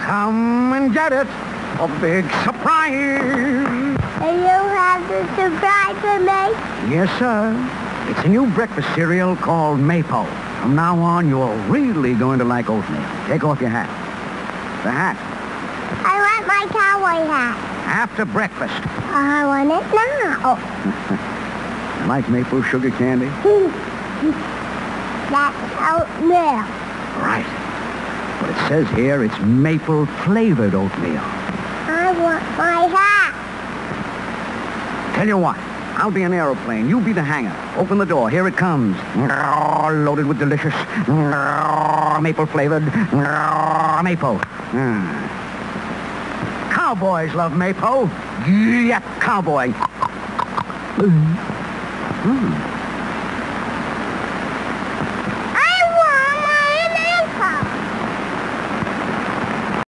Come and get it. A big surprise. And you have the surprise for me? Yes, sir. It's a new breakfast cereal called Maple. From now on, you're really going to like oatmeal. Take off your hat. The hat. I want my cowboy hat. After breakfast. I want it now. You like maple sugar candy? That's oatmeal. Right. But it says here it's maple-flavored oatmeal. I want my hat. Tell you what. I'll be an aeroplane. You be the hangar. Open the door. Here it comes. Loaded with delicious maple-flavored maple. Cowboys love maple. Yep, cowboy.